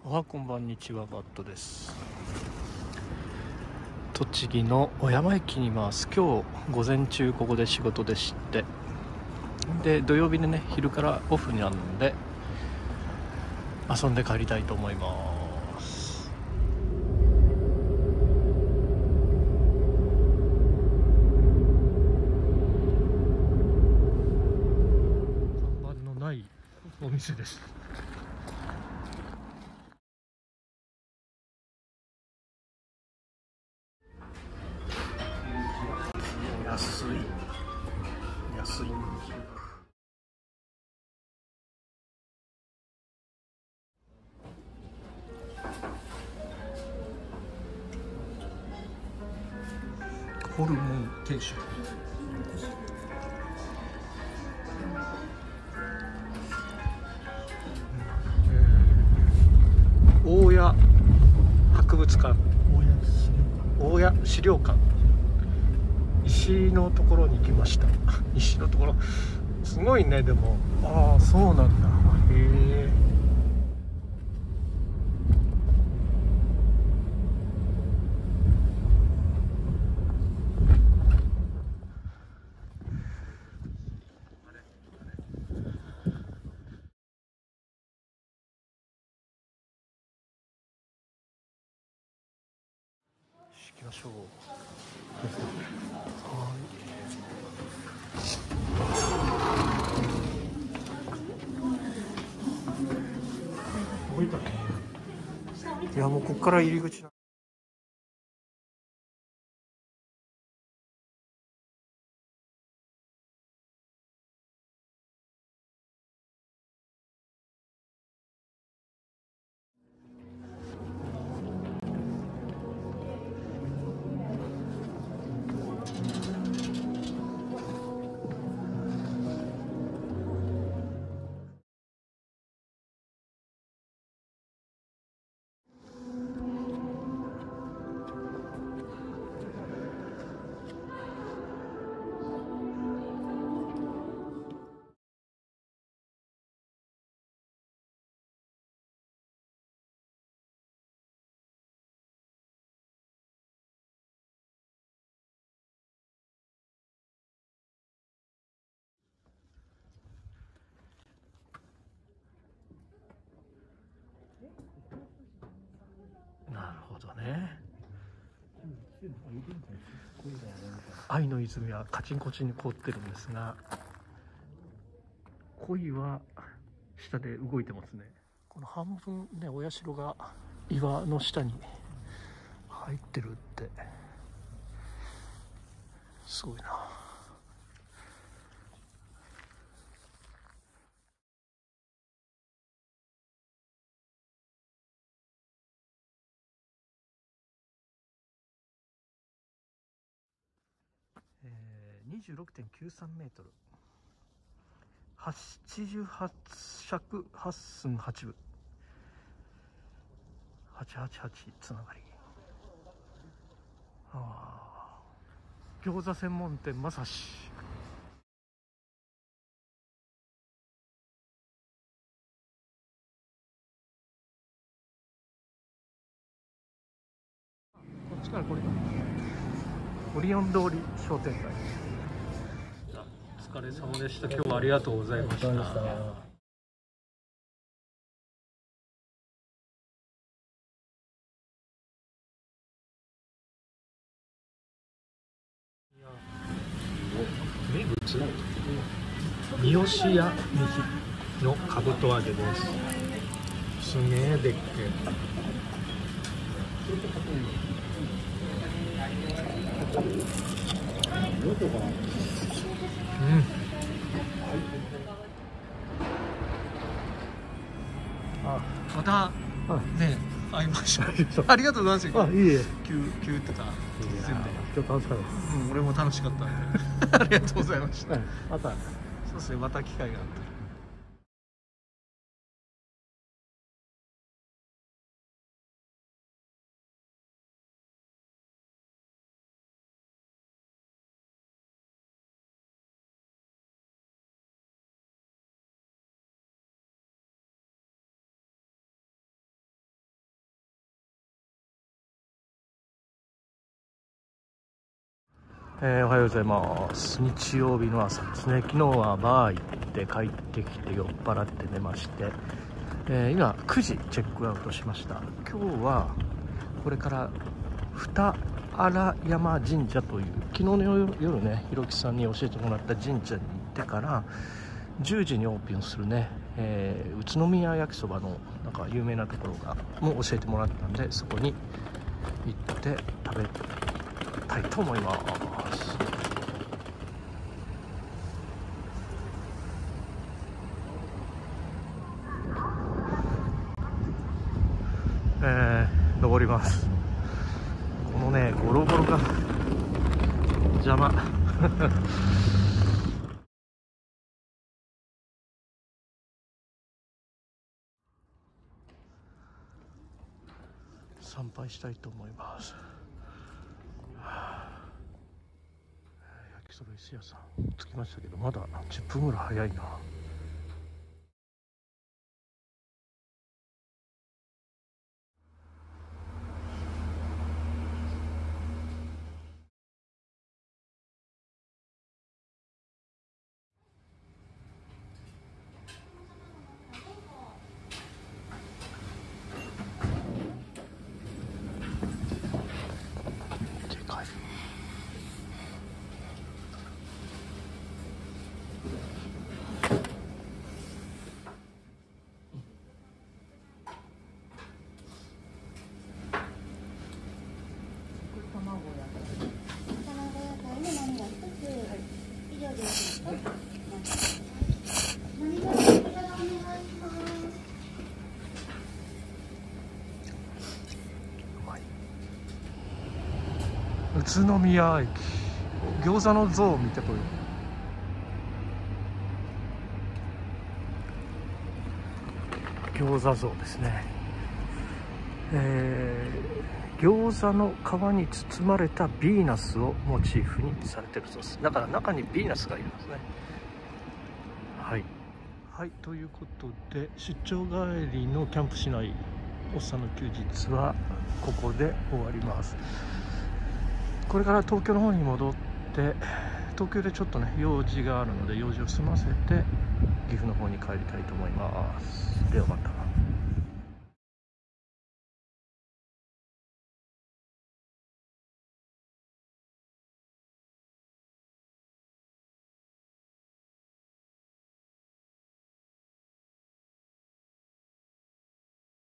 こんばんにちは、バットです。栃木の小山駅にいます。今日午前中ここで仕事でして、で土曜日でね、昼からオフなんで遊んで帰りたいと思います。看板のないお店です。安いホルモン定食、大谷博物館、大谷資料館、石のところに行きました。石のところすごいね。でもそうなんだ。へえ。行きましょう。いや、もうここから入り口だ。なるほどね。愛の泉はカチンコチンに凍ってるんですが、鯉は下で動いてますね。この半分ね、お社が岩の下に入ってるってすごいな。26.93 メートル、88尺8寸8分、888つながり。餃子専門店まさし。こっちからこれだ。オリオン通り商店街。お疲れ様でした。今日はありがとうございました。名物三好屋のかぶと揚げです。すげえでっけえ。またね、会いましょう。ありがとうございます。いいえ。急ってた突然で。今日楽しかったです。俺も楽しかったんで。ありがとうございました。また。そうですね。また機会があったら。 おはようございます。日曜日の朝ですね。昨日はバー行って帰ってきて酔っ払って寝まして、今9時チェックアウトしました。今日はこれから二荒山神社という昨日の夜ね、ひろきさんに教えてもらった神社に行ってから10時にオープンするね、宇都宮焼きそばのなんか有名なところがも教えてもらったんで、そこに行って食べたいと思います。登ります。このねゴロゴロが邪魔参拝したいと思います。焼きそば石屋さん着きましたけど、まだ10分ぐらい早いな。でかい。宇都宮駅、餃子の像を見てこよう。餃子像ですね。餃子の皮に包まれたヴィーナスをモチーフにされてるそうです。だから中にヴィーナスがいるんですね。はいはい、ということで出張帰りのキャンプしないおっさんの休日はここで終わります。これから東京の方に戻って、東京でちょっとね用事があるので用事を済ませて岐阜の方に帰りたいと思います。ではまた。